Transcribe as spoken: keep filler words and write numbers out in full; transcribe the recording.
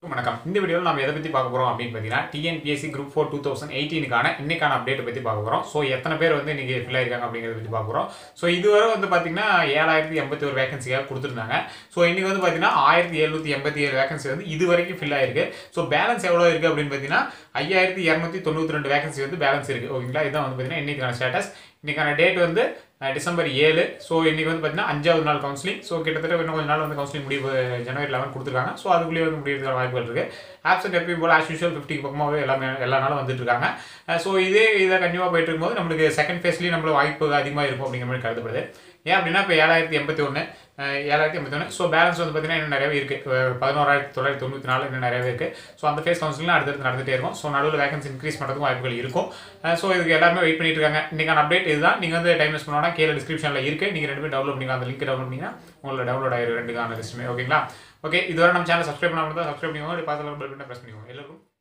வணக்கம். இந்த வீடியோவில் நம்ம எதை பற்றி பார்க்க போகிறோம் அப்படின்னு பார்த்தீங்கன்னா TNPSC group four two thousand எயிட்டீனுக்கான இன்னைக்கான அப்டேட்டை பற்றி பார்க்க போகிறோம். ஸோ எத்தனை பேர் வந்து இன்றைக்கி ஃபில் ஆயிருக்காங்க அப்படிங்கிறத பற்றி பார்க்க போகிறோம். ஸோ இதுவரை வந்து பார்த்தீங்கன்னா ஏழாயிரத்தி எண்பத்தி ஒரு வேகன்சியாக கொடுத்துருந்தாங்க. ஸோ இன்றைக்கி வந்து பார்த்தீங்கன்னா ஆயிரத்தி எழுநூற்றி எண்பத்தி ஏழு வேகன்சி வந்து இது வரைக்கும் ஃபில் ஆயிருக்கு. ஸோ பேலன்ஸ் எவ்வளோ இருக்குது அப்படின்னு பார்த்தீங்கன்னா ஐயாயிரத்தி இரநூத்தி தொண்ணூற்றி ரெண்டு வேகன்சி வந்து பேலன்ஸ் இருக்குது. ஓகேங்களா, இதுதான் வந்து பார்த்தீங்கன்னா இன்றைக்கான ஸ்டேட்டஸ். இன்றைக்கான டேட் வந்து டிசம்பர் ஏழு. ஸோ இன்றைக்கி வந்து பார்த்தீங்கன்னா அஞ்சாவது நாள் கவுன்சிலிங். ஸோ கிட்டத்தட்ட இன்னும் கொஞ்சம் நாள் வந்து கவுன்சிலிங் முடிவு ஜனவரி லெவன் கொடுத்துருக்காங்க. ஸோ அதுக்குள்ளேயே வந்து முடிவுக்கான வாய்ப்புகள் இருக்குது. ஆப்சென்ட் எப்பயும் போல் ஆஸ் யூஷுவல் ஃபிஃப்டிக்கு பக்கமாகவே எல்லாமே எல்லா நாளும் வந்துட்டு இருக்காங்க. ஸோ இதே இதை கண்டிப்பாக போயிட்டு இருக்கும்போது நம்மளுக்கு செகண்ட் ஃபேஸ்லேயும் நம்மளுக்கு வாய்ப்பு அதிகமாக இருக்கும் அப்படிங்கிற மாதிரி கருதப்படுது. ஏன் அப்படின்னா இப்போ ஏழாயிரத்தி எண்பத்தி ஒன்று ஏழாயிரத்தி எண்பத்தி ஒன்று ஸோ பேலன்ஸ் வந்து பார்த்தீங்கன்னா இன்னும் நிறையவே இருக்குது. பதினோராயிரத்தி தொள்ளாயிரத்தி தொண்ணூற்றி நாலு இன்னும் நிறையவே இருக்குது. ஸோ அந்த ஃபேஸ் கவுன்சிலிங் அடுத்தடுத்து நடந்துகிட்டே இருக்கும். ஸோ நடுவில் வேகன்சி இன்க்ரீஸ் பண்ணுறதுக்கும் வாய்ப்புகள் இருக்கும். ஸோ இதுக்கு எல்லாருமே வெயிட் பண்ணிட்டு இருக்காங்க. இன்றைக்கான அப்டேட் இதுதான். நீங்கள் வந்து டைம் வேஸ்ட் பண்ணோன்னா கீழே டிஸ்கிரிப்ஷனில் இருக்குது. நீங்கள் ரெண்டு பேர் டவுன்லோட் பண்ணிக்கலாம். அந்த லிங்க் டவுன்லோட் பண்ணிங்கன்னா உங்களோட டவுன்லோட் ஆகிடும் ரெண்டுக்கான லிஸ்ட்டுமே. ஓகேங்களா, ஓகே. இதுவரை நம்ம சேனல் சப்ஸ்கிரைப் பண்ணாமல் தான் சப்ஸ்கிரைப் பண்ணிக்கோங்க. பார்த்து பெல் பட்டனை ப்ரெஸ் பண்ணிக்கோங்க. எல்லாருக்கும்